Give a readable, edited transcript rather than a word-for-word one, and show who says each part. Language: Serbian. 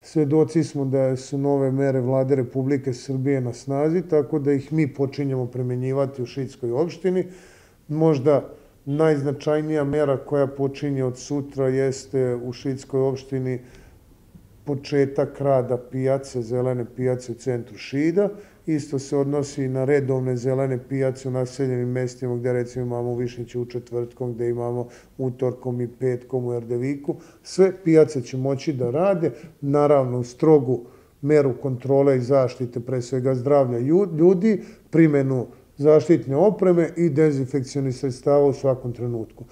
Speaker 1: Svedoci smo da su nove mere Vlade Republike Srbije na snazi, tako da ih mi počinjemo primenjivati u Šidskoj opštini. Možda najznačajnija mera koja počinje od sutra jeste u Šidskoj opštini početak rada pijace, zelene pijace u centru Šida. Isto se odnosi i na redovne zelene pijace u naseljenim mestima gde recimo imamo u Višnjiću četvrtkom, gde imamo utorkom i petkom u Erdeviku. Sve pijace će moći da rade, naravno u strogu meru kontrole i zaštite, pre svega zdravlja ljudi, primenu zaštitne opreme i dezinfekcionih sredstava u svakom trenutku.